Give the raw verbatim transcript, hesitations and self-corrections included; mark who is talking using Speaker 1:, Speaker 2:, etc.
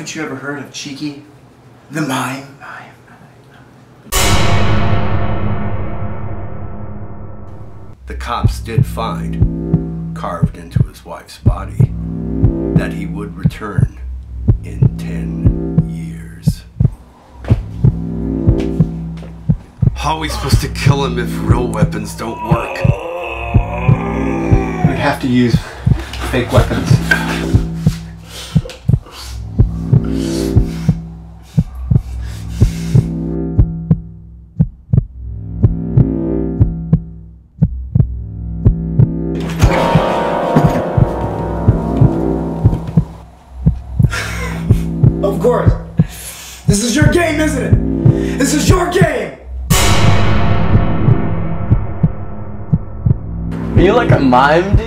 Speaker 1: Haven't you ever heard of Cheeky? The mime?
Speaker 2: The cops did find, carved into his wife's body, that he would return in ten years. How are we supposed to kill him if real weapons don't work?
Speaker 1: We'd have to use fake weapons. Of course. This is your game, isn't it? This is your game!
Speaker 3: Are you like a mime, dude?